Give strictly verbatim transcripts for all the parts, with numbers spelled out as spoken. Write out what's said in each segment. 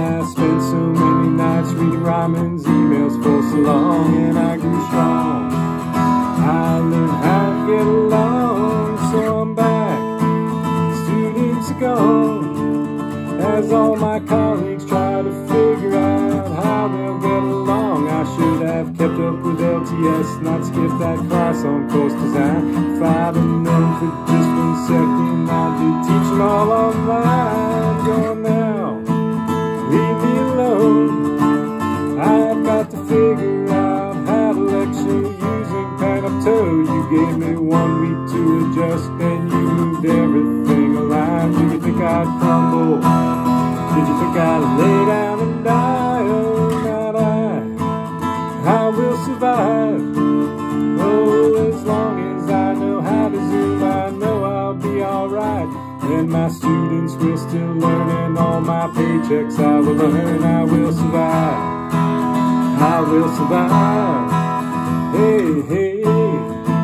I spent so many nights reading Ryman's emails for so long, and I grew strong. I learned how to get along, so I'm back. Students are gone, as all my colleagues try to figure out how they'll get along. I should have kept up with L T S, not skipped that class on course design. If I'd have known for just one second, I'd be teaching all online. Gone now, leave me alone. I've got to figure out how to lecture using Panopto. You gave me one week to adjust, then you moved everything aligned. Did you think I'd crumble? Did you think I'd lay down and die? Oh, not I. I will survive. Oh, as long as I know how to Zoom, I know I'll be alright. And my students will still learn, and all my paychecks I will earn. I will survive. I will survive. Hey, hey, hey.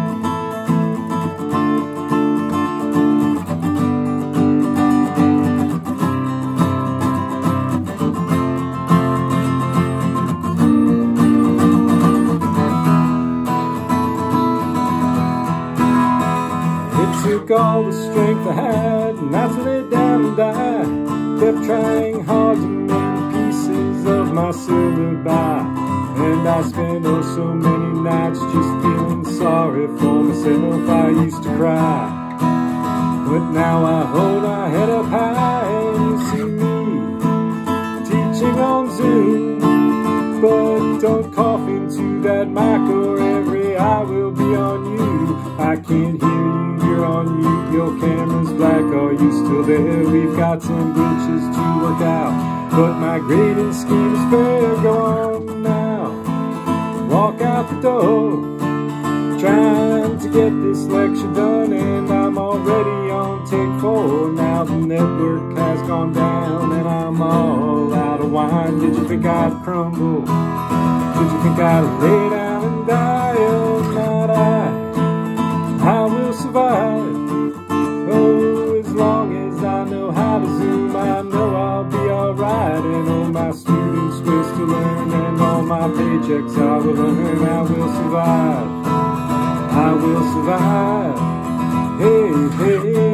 Took all the strength I had not to lay down and die. Kept trying hard to mend pieces of my silver by, and I spent oh so many nights just feeling sorry for myself. I used to cry, but now I hold my head up high, and you see me teaching on Zoom. But don't cough into that mic or every eye will be on you. I can't hear you, you're on mute, your camera's black, are you still there? We've got some glitches to work out, but my grading scheme's fair. Go on now, walk out the door, trying to get this lecture done, and I'm already on take four. Now the network has gone down, and I'm all out of wine. Did you think I'd crumble? Did you think I'd lay down and die? Oh, not I. I will survive. Oh, as long as I know how to Zoom, I know I'll be alright. And all my students will still learn, and all my paychecks I will earn. I will survive. I will survive. Hey, hey.